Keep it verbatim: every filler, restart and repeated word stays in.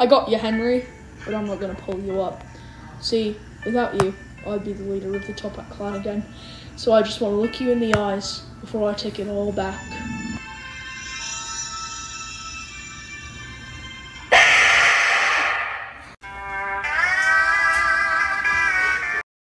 I got you, Henry, but I'm not going to pull you up. See, without you, I'd be the leader of the Top Hat clan again. So I just want to look you in the eyes before I take it all back.